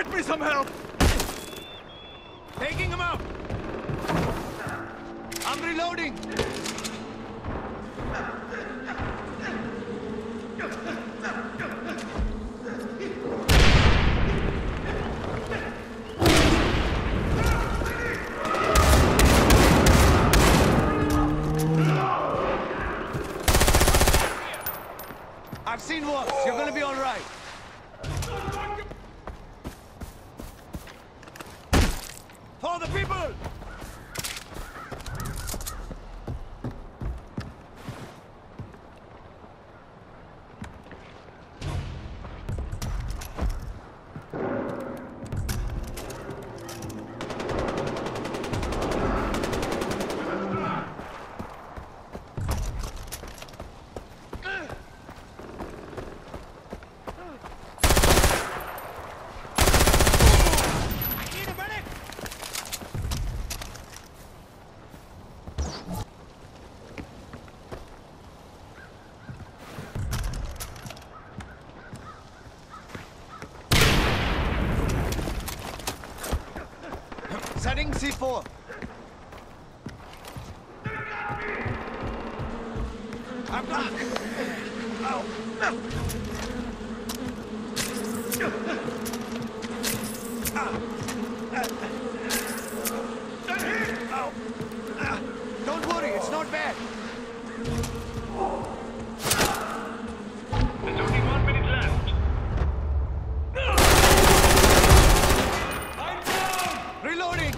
Get me some help! Taking him out! I'm reloading! I've seen worse. You're gonna be all right. For the people! Setting C4. I'm blocked. Ow. Don't worry, it's not bad. There's only 1 minute left. I'm down! Reloading!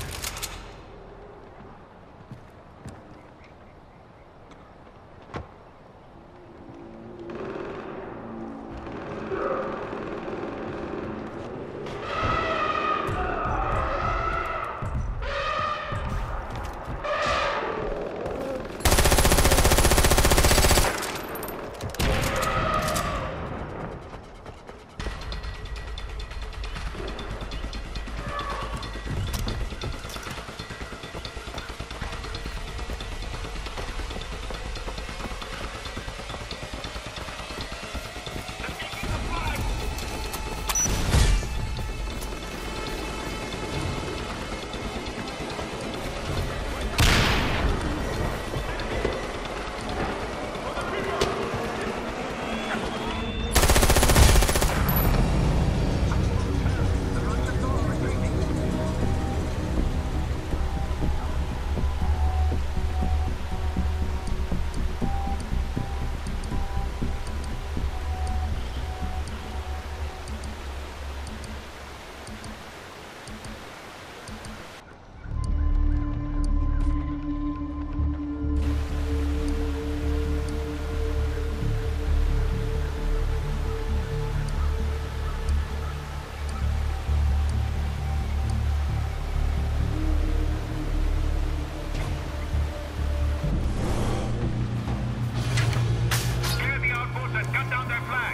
Clear the outposts and cut down their flag.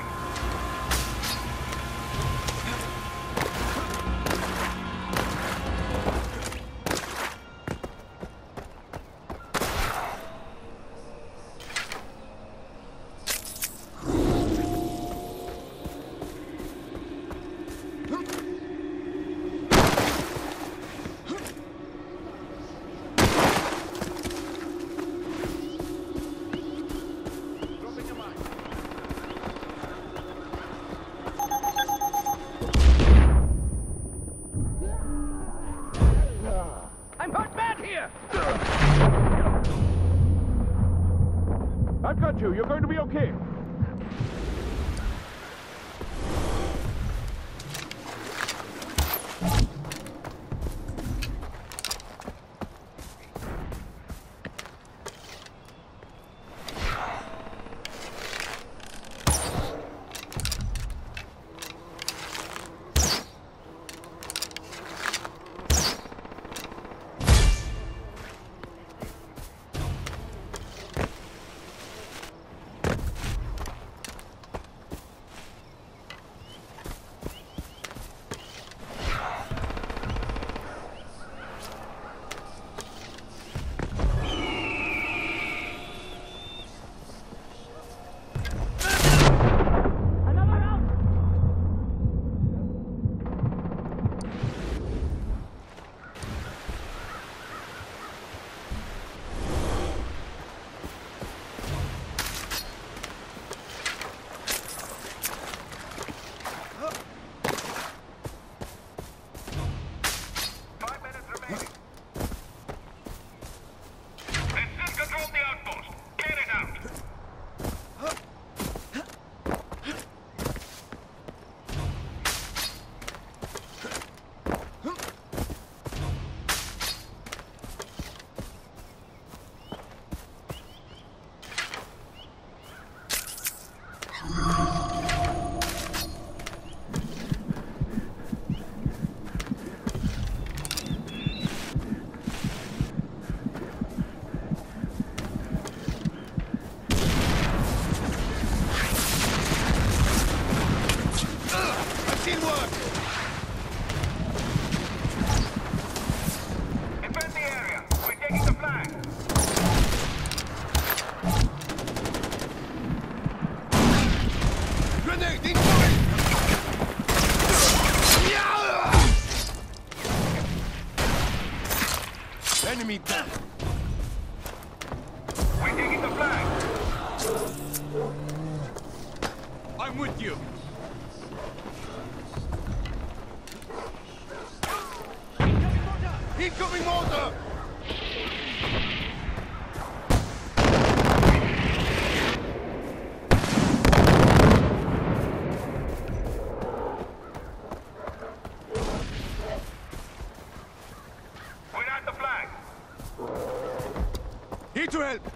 I'm hurt bad here! I've got you. You're going to be okay. seen worse! Defend the area. We're taking the flag. Grenade incoming! Enemy down! We're taking the flag. I'm with you! Incoming mortar! We're at the flag. Here to help!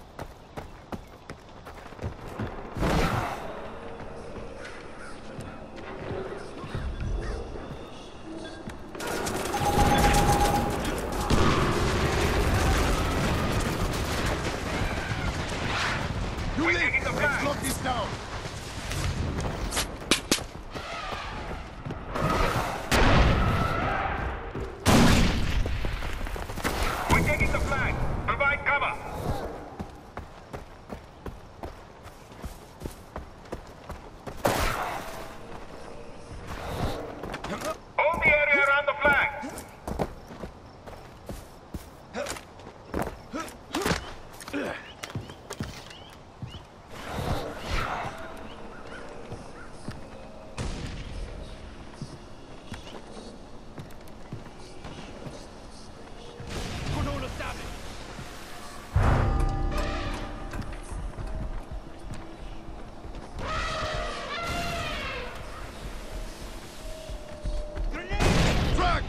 We're taking the Let's flag. lock this down! We're taking the flag. Provide cover. Hold the area around the flag. Cordon established! Frag!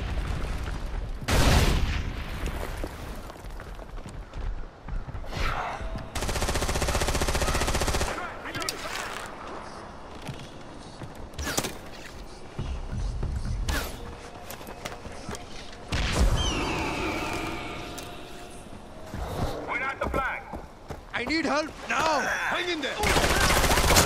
We're at the flag. I need help now! Hang in there!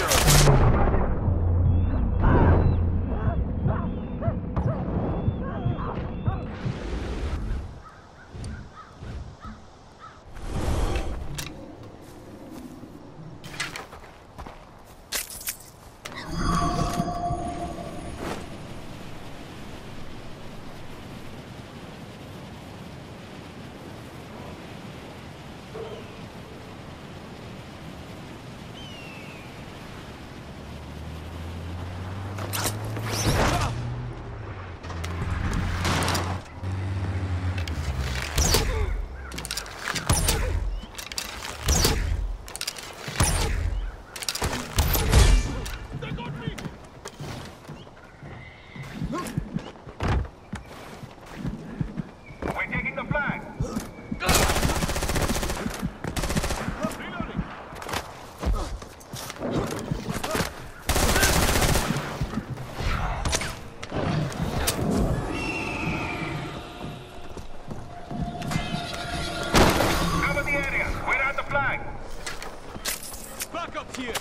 We're taking the flag. Cover the area. We're at the flag. Back up here!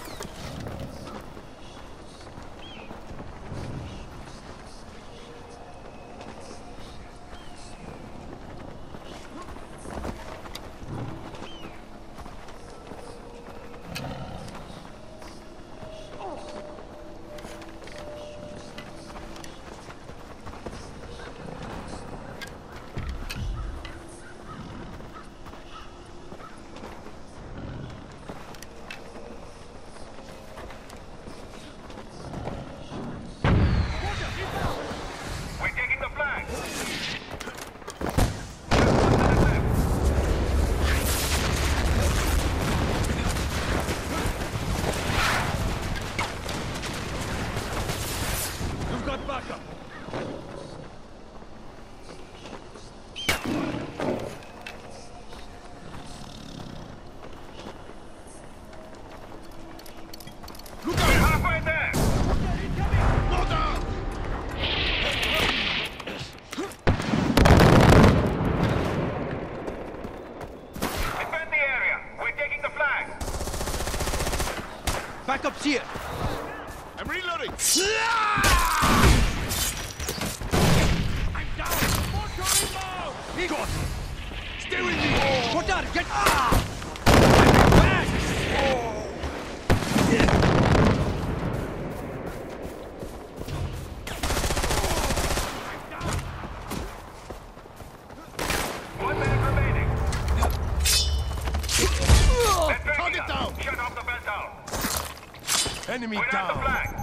We're taking the flag. You've got backup! Look We're out! halfway there. Mortar! Defend the area. We're taking the flag. Backup's here! I'm reloading! Enemy We're at the down. flag.